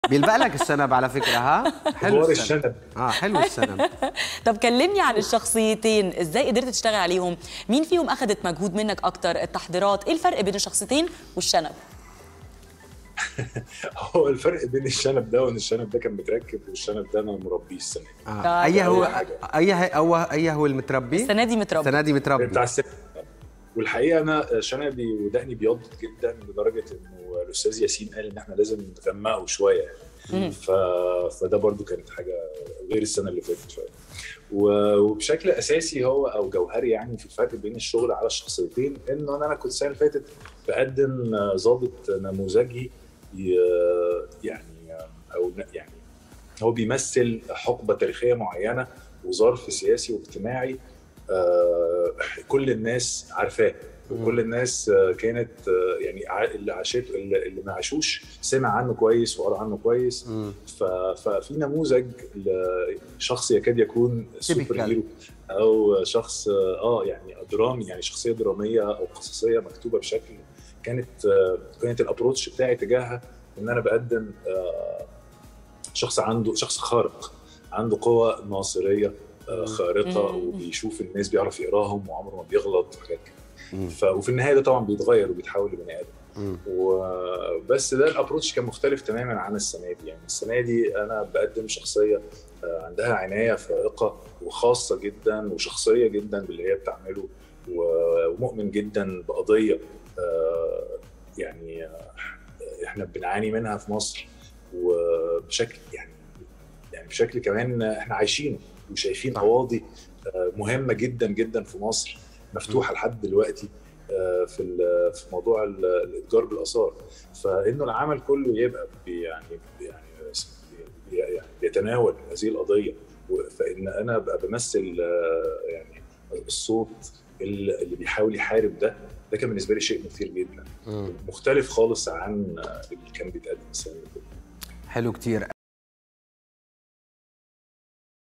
بيلبق لك الشنب على فكرة. ها حلو الشنب. حلو الشنب. طب كلمني عن الشخصيتين، ازاي قدرت تشتغل عليهم؟ مين فيهم اخذت مجهود منك اكتر؟ التحضيرات، ايه الفرق بين الشخصيتين والشنب؟ هو الفرق بين الشنب ده وان الشنب ده كان متركب والشنب ده انا مربيه السنه دي. اي هو المتربي؟ السنه دي متربي. السنه دي متربي بتاع السنه. والحقيقه انا شنبي ودقني بيضت جدا لدرجه انه الاستاذ ياسين قال ان احنا لازم نغمقه شويه يعني. فده برضو كانت حاجه غير السنه اللي فاتت شويه. وبشكل اساسي هو او جوهري يعني في الفرق بين الشغل على الشخصيتين انه انا كنت السنه اللي فاتت بقدم ضابط نموذجي يعني او يعني هو بيمثل حقبه تاريخيه معينه وظرف سياسي واجتماعي كل الناس عارفاه وكل الناس كانت يعني اللي عاشته اللي ما عاشوش سمع عنه كويس وقرا عنه كويس. ففي نموذج لشخص يكاد يكون سوبر هيرو او شخص يعني درامي، يعني شخصيه دراميه او قصصيه مكتوبه بشكل كانت الابروتش بتاعي تجاهها ان انا بقدم شخص خارق عنده قوة ناصرية خارقة وبيشوف الناس بيعرف يقراهم وعمره ما بيغلط وحاجات كده. وفي النهاية ده طبعا بيتغير وبيتحول لبني آدم. وبس ده الابروتش كان مختلف تماما عن السنة دي. يعني السنة دي أنا بقدم شخصية عندها عناية فائقة وخاصة جدا وشخصية جدا باللي هي بتعمله ومؤمن جدا بقضية يعني احنا بنعاني منها في مصر وبشكل يعني بشكل كمان احنا عايشينه وشايفين قواضي مهمه جدا جدا في مصر مفتوحه لحد دلوقتي في موضوع الاتجار بالاثار. فانه العمل كله يبقى يعني بيتناول هذه القضيه، فان انا ابقى بمثل يعني الصوت اللي بيحاول يحارب ده كان بالنسبه لي شيء مثير جدا مختلف خالص عن اللي كان بيتقدم السنه اللي فاتت. حلو كتير.